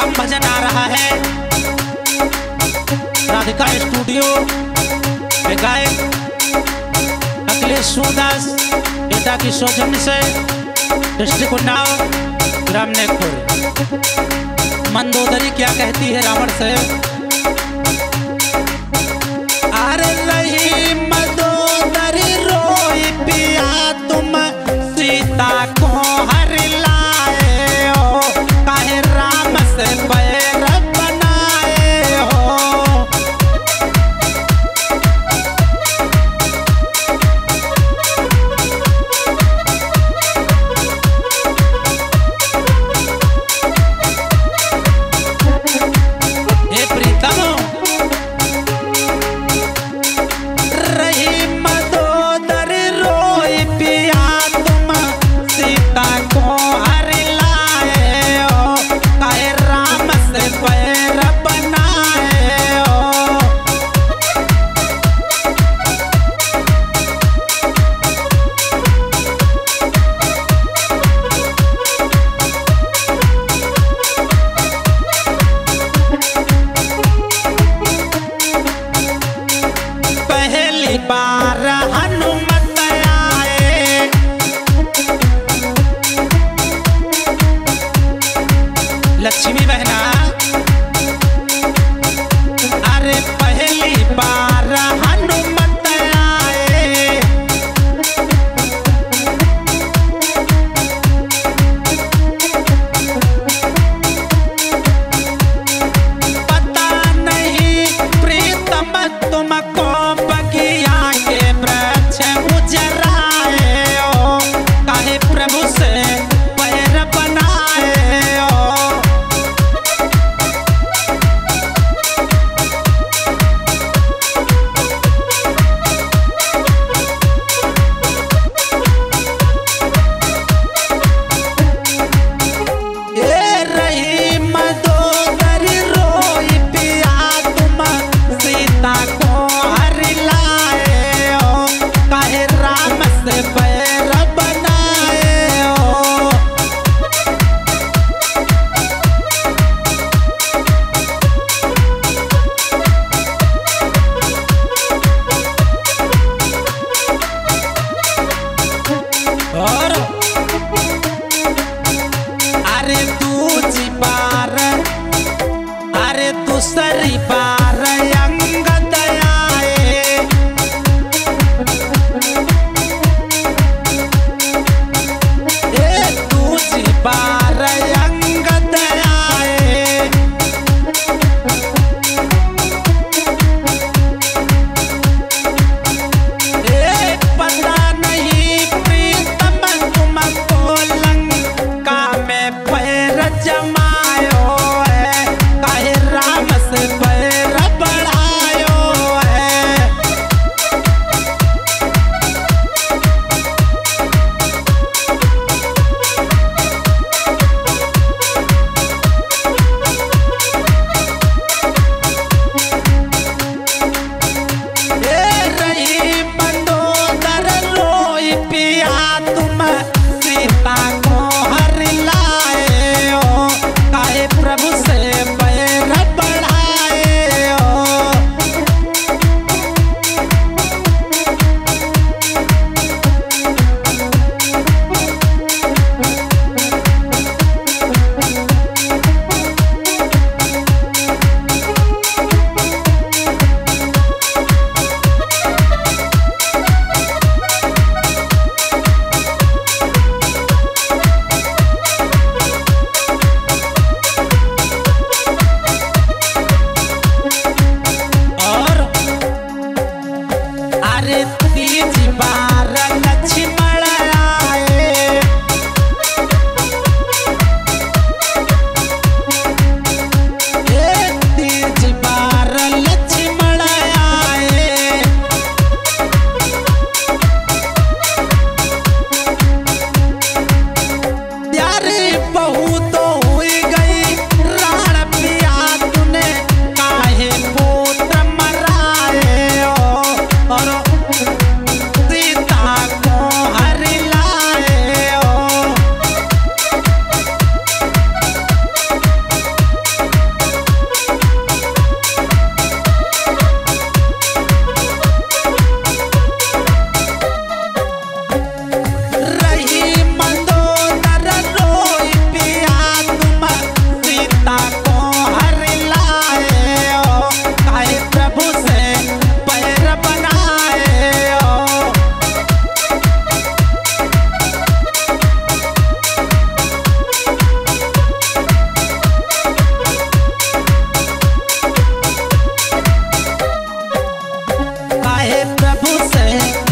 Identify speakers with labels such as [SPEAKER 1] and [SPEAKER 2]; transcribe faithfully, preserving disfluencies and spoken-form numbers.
[SPEAKER 1] राम भजन आ रहा है राधिका स्टूडियो में गायक अखिलेश सूरदास बेटा की सौजन्य से डिस्ट्रिक्ट उन्नाव ग्राम नेकपुर। मंदोदरी क्या कहती है रावण से? अरे रही मंदोदरी रोई पिया तुम सीता को हर लाए हो, काहे राम से बैर बनाए हो। हे प्रीतम रही मंदोदरी रोई पिया तुम सीता को हर लाए हो, काहे राम से बैर बनाए हो। पहली बार हनुमत आए, लक्ष्मी बहना अरे पहली बार हनुमत आए, पता नहीं प्रीतम तुमको बगिया के वृक्ष उजराए हो, काहे प्रभु से पैर बनाए हो। ये रही मंदोदरी रोई पिया तुम सीता को हर लाए हो, काहे राम से बैर बनाए हो। और अरे दूसरी बार अरे दूसरी बार अंगद आए, ए दूसरी बार अंगद आए, ए पता नहीं प्रीतम तुमको लंका में पैर जमायो है, काहे राम से पैर बढ़ायो है। ये रही मंदोदर रोई पिया तुम सीता को हर लाए हो, काहे प्रभु से बैर बढ़ाए हो। और अरे तीसरी बार लक्ष्मण आए, ए तीसरी बार लक्ष्मण आए, प्यारी बहू तो हुई गई राण पिया तूने, काहे पुत्र मराए हो, और सीता को हर लाए हो। से